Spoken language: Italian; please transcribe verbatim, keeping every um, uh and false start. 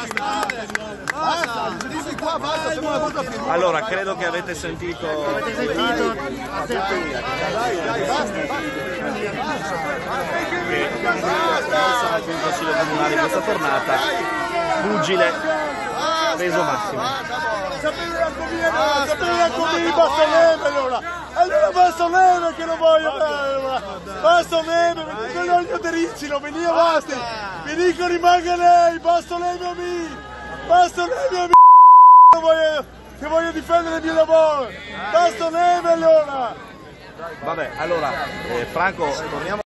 Allora, credo che avete sentito... Avete sentito? Dai, dai, basta, che sarà il Consiglio Comunale questa tornata. Pugile, peso massimo. Sapete la comida, sapete la comida, basta neve allora! Allora basta neve che non voglio allora! Basta neve, perché non voglio dericino, veni avanti! Mi dico rimanga lei, basta neve a me! Basta neve a me! Che voglio, che voglio difendere il mio lavoro! Basta neve allora! Vabbè, allora, eh, Franco, torniamo.